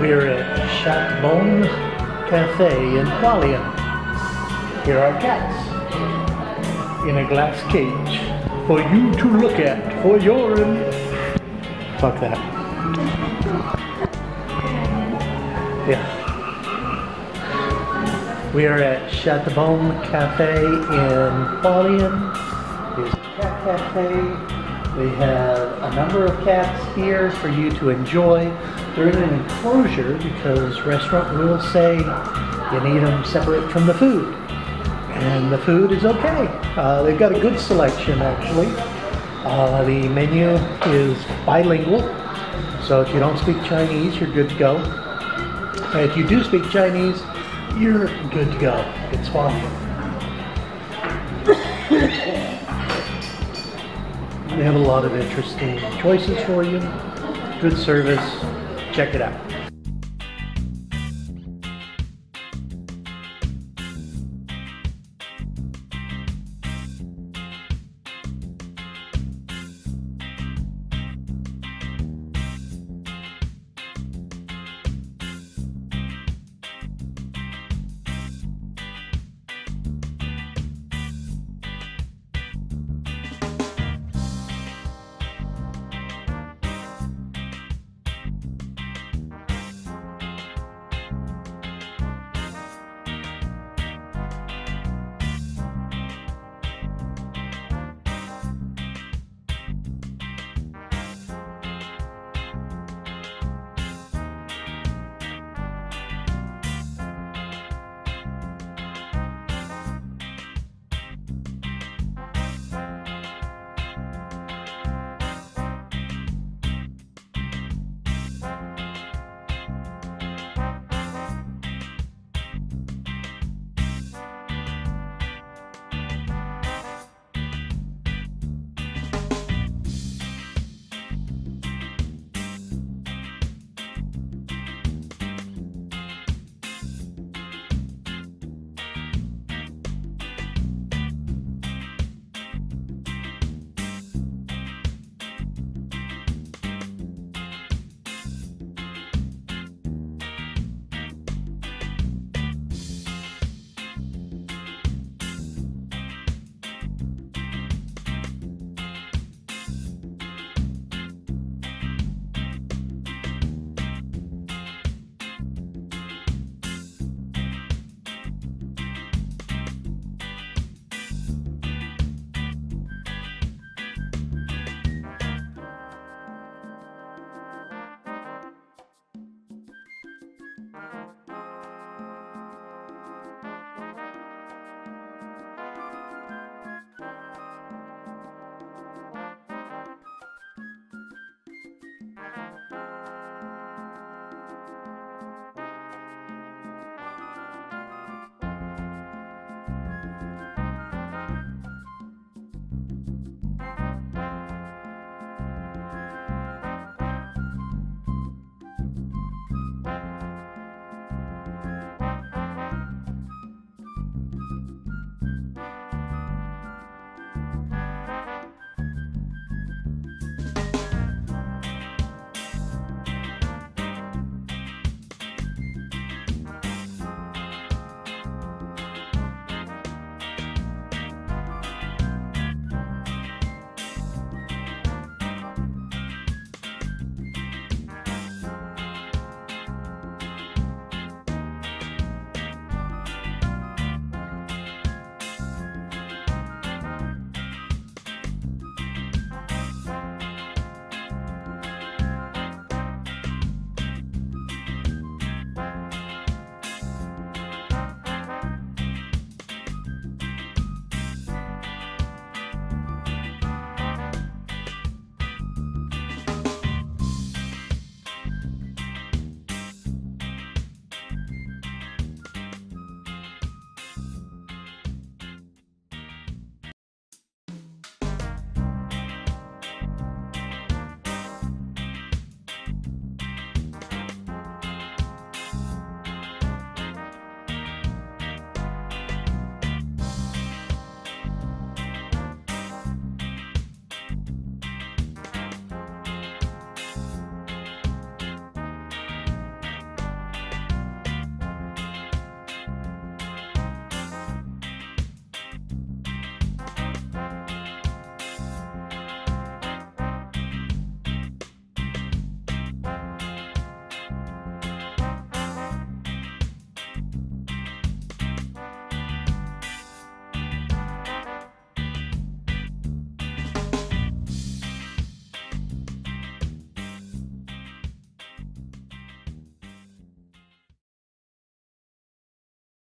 We're at Bon Chat Café in Hualien. Here are cats in a glass cage for you to look at for your... Fuck that. Yeah. We are at Bon Chat Café in Hualien. Here's the cat cafe. We have a number of cats here for you to enjoy. They're in an enclosure because restaurant will say you need them separate from the food. And the food is okay. They've got a good selection actually. The menu is bilingual. So if you don't speak Chinese, you're good to go. And if you do speak Chinese, you're good to go. It's fine. They have a lot of interesting choices for you. Good service. Check it out.